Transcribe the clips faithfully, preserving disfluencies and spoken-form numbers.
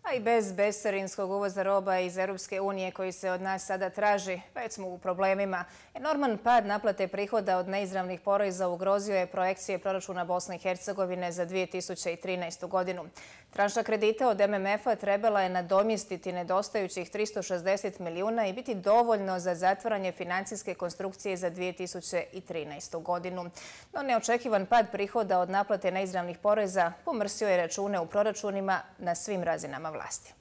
A i bez bescarinskog uvoza roba iz Europske unije koji se od nas sada traži, već smo u problemima. Enorman pad naplate prihoda od neizravnih poreza ugrozio je projekcije proračuna Bosne i Hercegovine za dvije tisuće trinaestu. godinu. Tranša kredita od M M F-a trebala je nadomjestiti nedostajućih tristo šezdeset milijuna i biti dovoljno za zatvaranje financijske konstrukcije za dvije tisuće trinaestu. godinu. No neočekivan pad prihoda od naplate neizravnih poreza pomrsio je račune u proračunima na svim razinama vlasti.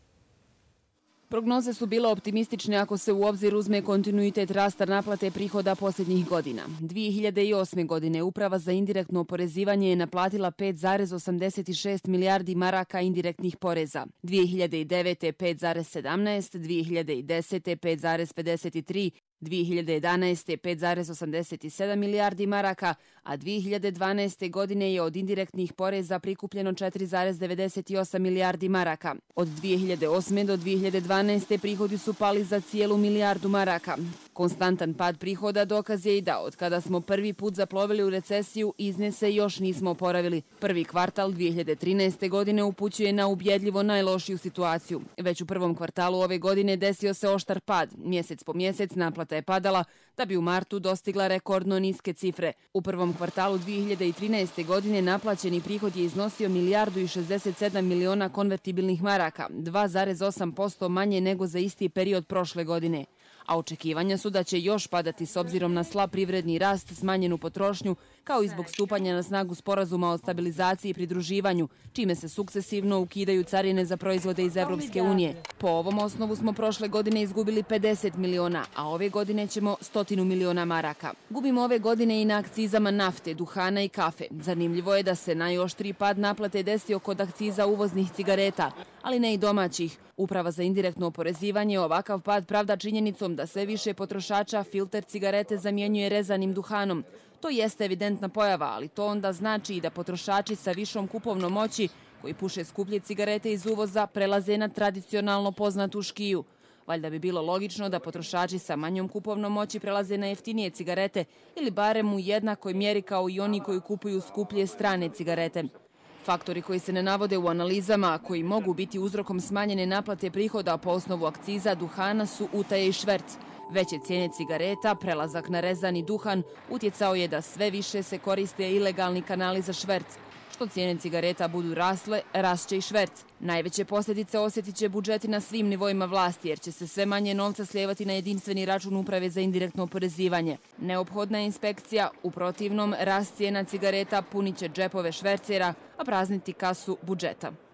Prognoze su bile optimistične ako se u obzir uzme kontinuitet rasta naplate prihoda posljednjih godina. dvije hiljade osme. godine Uprava za indirektno oporezivanje je naplatila pet zarez osamdeset šest milijardi maraka indirektnih poreza. dvije hiljade devete. pet zarez sedamnaest, dvije hiljade desete. pet zarez pedeset tri, dvije hiljade jedanaeste. pet zarez osamdeset sedam milijardi maraka, a dvije hiljade dvanaeste. godine je od indirektnih poreza prikupljeno četiri zarez devedeset osam milijardi maraka. Od dvije hiljade osme. do dvije hiljade dvanaeste. prihodi su pali za cijelu milijardu maraka. Konstantan pad prihoda dokaz je i da od kada smo prvi put zaplovili u recesiju, iznese još nismo oporavili. Prvi kvartal dvije hiljade trinaeste. godine upućuje na ubjedljivo najlošiju situaciju. Već u prvom kvartalu ove godine desio se oštar pad. Mjesec po mjesec naplata je padala, da bi u martu dostigla rekordno niske cifre. U prvom kvartalu dvije hiljade trinaeste. godine naplaćeni prihod je iznosio milijardu i šezdeset sedam miliona konvertibilnih maraka, dva zarez osam posto manje nego za isti period prošle godine. A očekivanja su da će još padati s obzirom na slab privredni rast, smanjenu potrošnju, kao i zbog stupanja na snagu sporazuma o stabilizaciji i pridruživanju, čime se sukcesivno ukidaju carine za proizvode iz Evropske unije. Po ovom osnovu smo prošle godine izgubili pedeset miliona, a ove godine ćemo stotinu miliona maraka. Gubimo ove godine i na akcizama nafte, duhana i kafe. Zanimljivo je da se najoštriji pad naplate desio kod akciza uvoznih cigareta, ali ne i domaćih. Uprava za indirektno oporezivanje ovakav pad pravda činjenicom da sve više potrošača filter cigarete zamjenjuje rezanim duhanom. To jeste evidentna pojava, ali to onda znači i da potrošači sa višom kupovnom moći koji puše skuplje cigarete iz uvoza prelaze na tradicionalno poznatu škiju. Valjda bi bilo logično da potrošači sa manjom kupovnom moći prelaze na jeftinije cigarete ili barem u jednakoj mjeri kao i oni koji kupuju skuplje strane cigarete. Faktori koji se ne navode u analizama, a koji mogu biti uzrokom smanjene naplate prihoda po osnovu akciza duhana su utaje i šverc. Veće cijene cigareta, prelazak na rezani duhan utjecao je da sve više se koriste ilegalni kanali za šverc. Što cijene cigareta budu rasle, rasće i šverc. Najveće posljedice osjetit će budžeti na svim nivoima vlasti, jer će se sve manje novca slijevati na jedinstveni račun Uprave za indirektno oporezivanje. Neophodna je inspekcija, u protivnom rast cijena cigareta punit će džepove švercera, a prazniti kasu budžeta.